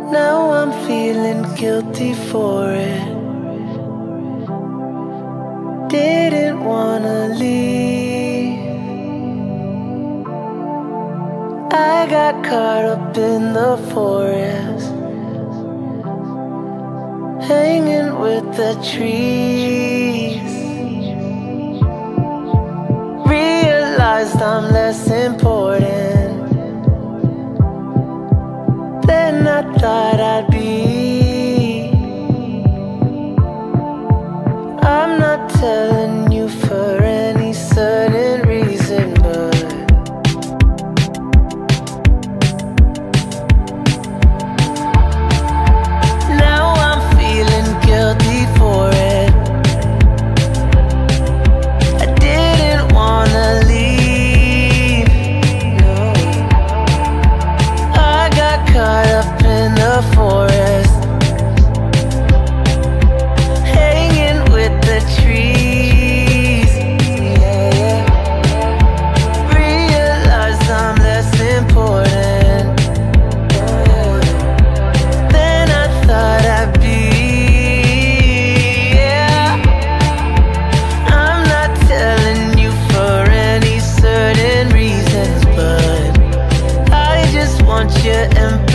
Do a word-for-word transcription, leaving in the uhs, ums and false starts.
Now I'm feeling guilty for it. Didn't wanna leave. I got caught up in the forest, hanging with the trees. Realized I'm less important than I thought I'd be. I'm not telling you for any certain reason, but now I'm feeling guilty for it. I didn't wanna leave, no. I got caught up in the forest, hanging with the trees, yeah, yeah. Realized I'm less important than I thought I'd be, yeah. I'm not telling you for any certain reasons, but I just want your empathy.